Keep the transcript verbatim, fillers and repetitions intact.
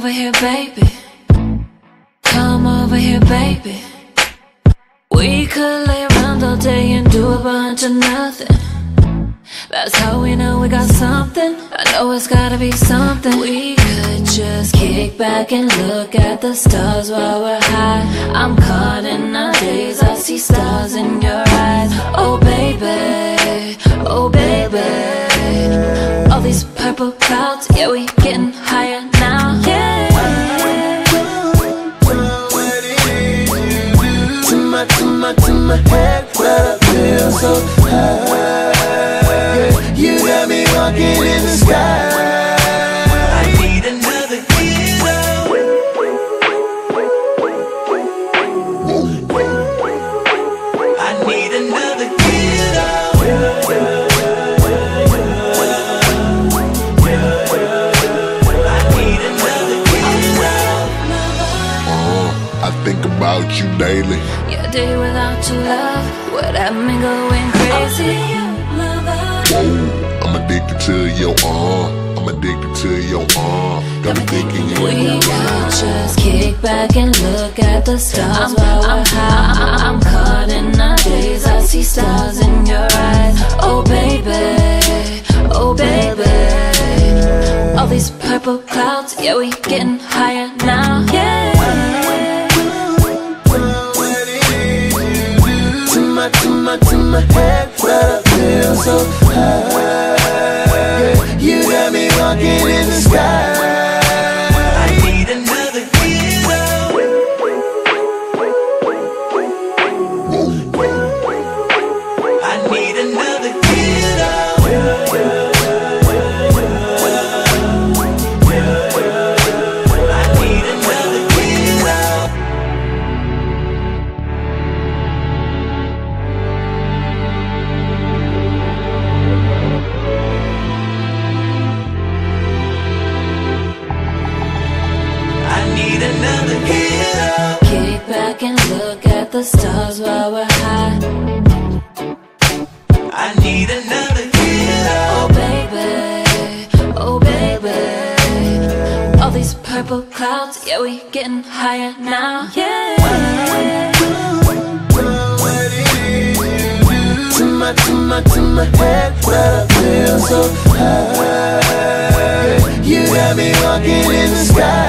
over here, baby. Come over here, baby. We could lay around all day and do a bunch of nothing. That's how we know we got something. I know it's gotta be something. We could just kick back and look at the stars while we're high. I'm caught in a daze, I see stars in your eyes. Oh baby, oh baby. All these purple clouds, yeah, we getting higher now. Yeah. To my, to my, to my head, where I feel so high. You got me walking in the sky. I need another hero. I need another hero. I need another hero. Uh, I think about you daily. Your day without your love would have me going crazy. I'm addicted to your arm. I'm addicted to your arm. Got me thinking you We ain't could just kick back and look at the stars while we're high. I'm caught in a daze, I see stars in your eyes. Oh baby, oh baby. All these purple clouds, yeah, we getting higher now. Yeah. To my, to my, to my head, where I feel so high. You got me walking in the sky. I need another hero. I need another hero. I need another hero. I need another hero. Kick back and look at the stars while we're high. I need another hero. Oh baby, oh baby. All these purple clouds, yeah, we getting higher now. Yeah. To my, to my, to my head, where I feel so high. You got me walking in the sky.